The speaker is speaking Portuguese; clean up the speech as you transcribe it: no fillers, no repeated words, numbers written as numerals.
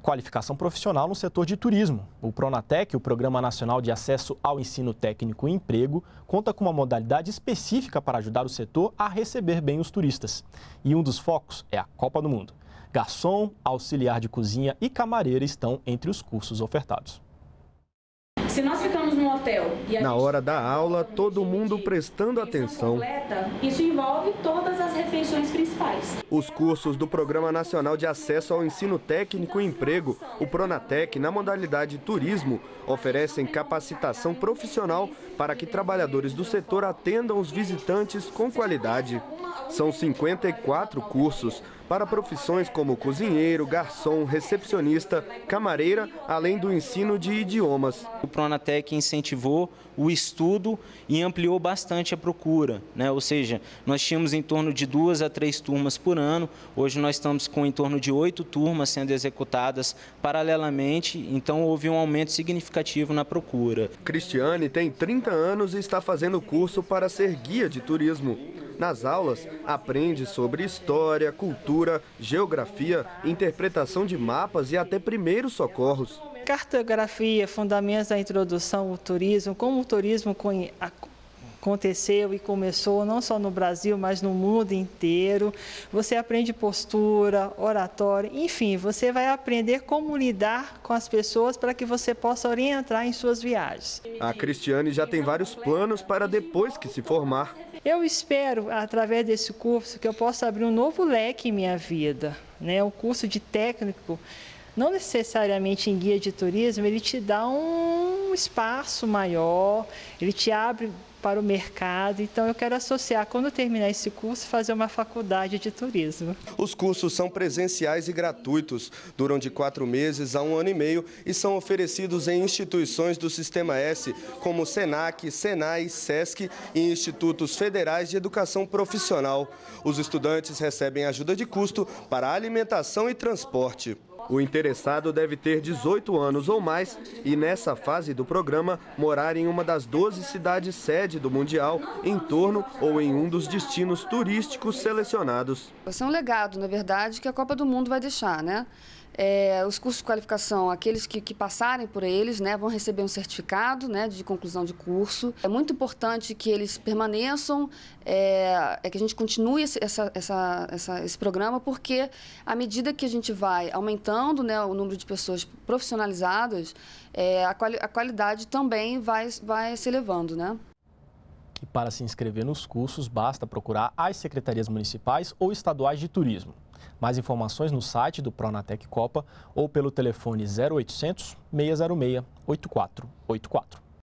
qualificação profissional no setor de turismo. O Pronatec, o Programa Nacional de Acesso ao Ensino Técnico e Emprego, conta com uma modalidade específica para ajudar o setor a receber bem os turistas. E um dos focos é a Copa do Mundo. Garçom, auxiliar de cozinha e camareira estão entre os cursos ofertados. Se nós ficamos no hotel e na hora da aula, todo mundo prestando atenção. Completa, isso envolve todas as refeições principais. Os cursos do Programa Nacional de Acesso ao Ensino Técnico e Emprego, o Pronatec, na modalidade turismo, oferecem capacitação profissional para que trabalhadores do setor atendam os visitantes com qualidade. São 54 cursos para profissões como cozinheiro, garçom, recepcionista, camareira, além do ensino de idiomas. O Pronatec incentivou o estudo e ampliou bastante a procura, né? Ou seja, nós tínhamos em torno de 2 a 3 turmas por ano, hoje nós estamos com em torno de 8 turmas sendo executadas paralelamente, então houve um aumento significativo na procura. Cristiane tem 30 anos e está fazendo curso para ser guia de turismo. Nas aulas, aprende sobre história, cultura, geografia, interpretação de mapas e até primeiros socorros. Cartografia, fundamentos da introdução ao turismo, como o turismo aconteceu e começou não só no Brasil, mas no mundo inteiro. Você aprende postura, oratória, enfim, você vai aprender como lidar com as pessoas para que você possa orientar em suas viagens. A Cristiane já tem vários planos para depois que se formar. Eu espero, através desse curso, que eu possa abrir um novo leque em minha vida, né? O curso de técnico, não necessariamente em guia de turismo, ele te dá um espaço maior, ele te abre para o mercado. Então eu quero associar, quando eu terminar esse curso, fazer uma faculdade de turismo. Os cursos são presenciais e gratuitos, duram de 4 meses a 1 ano e meio e são oferecidos em instituições do Sistema S, como Senac, Senai, Sesc e institutos federais de educação profissional. Os estudantes recebem ajuda de custo para alimentação e transporte. O interessado deve ter 18 anos ou mais e, nessa fase do programa, morar em uma das 12 cidades sede do Mundial, em torno ou em um dos destinos turísticos selecionados. Esse é um legado, na verdade, que a Copa do Mundo vai deixar, né? Os cursos de qualificação, aqueles que passarem por eles, né, vão receber um certificado, né, de conclusão de curso. É muito importante que eles permaneçam, que a gente continue esse programa, porque à medida que a gente vai aumentando, né, o número de pessoas profissionalizadas, a qualidade também vai se elevando, né? E para se inscrever nos cursos, basta procurar as secretarias municipais ou estaduais de turismo. Mais informações no site do Pronatec Copa ou pelo telefone 0800 606 8484.